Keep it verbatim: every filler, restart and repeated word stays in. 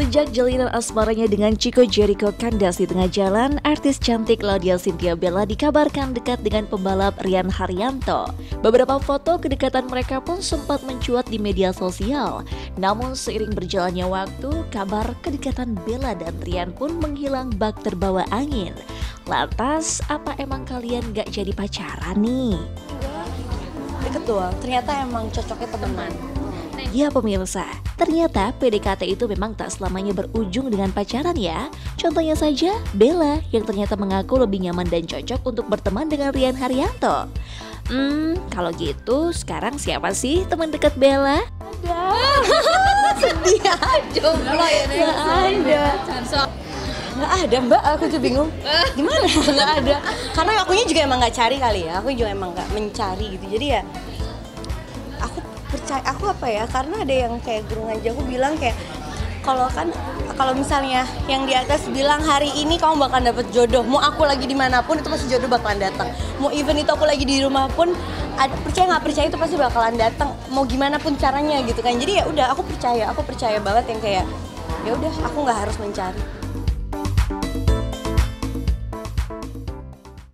Sejak jalinan asmaranya dengan Chico Jericho kandas di tengah jalan, artis cantik Laudya Chintya Bella dikabarkan dekat dengan pembalap Rian Haryanto. Beberapa foto kedekatan mereka pun sempat mencuat di media sosial. Namun seiring berjalannya waktu, kabar kedekatan Bella dan Rian pun menghilang bak terbawa angin. Lantas, apa emang kalian gak jadi pacaran nih? Deket doang, ternyata emang cocoknya teman. Ya pemirsa, ternyata P D K T itu memang tak selamanya berujung dengan pacaran ya. Contohnya saja Bella yang ternyata mengaku lebih nyaman dan cocok untuk berteman dengan Rian Haryanto. Hmm, kalau gitu sekarang siapa sih teman dekat Bella? Ada. Sedih aja. Gak ada. Gak ada mbak, aku tuh bingung. Gimana? Gak ada. Karena akunya juga emang gak cari kali ya. Aku juga emang gak mencari gitu. Jadi ya aku percaya, aku apa ya, karena ada yang kayak guru ngaji aku bilang kayak kalau kan kalau misalnya yang di atas bilang hari ini kamu bakal dapet jodoh, mau aku lagi dimanapun itu pasti jodoh bakalan datang, mau even itu aku lagi di rumah pun ada, percaya nggak percaya itu pasti bakalan datang, mau gimana pun caranya gitu kan. Jadi ya udah aku percaya, aku percaya banget yang kayak ya udah aku nggak harus mencari.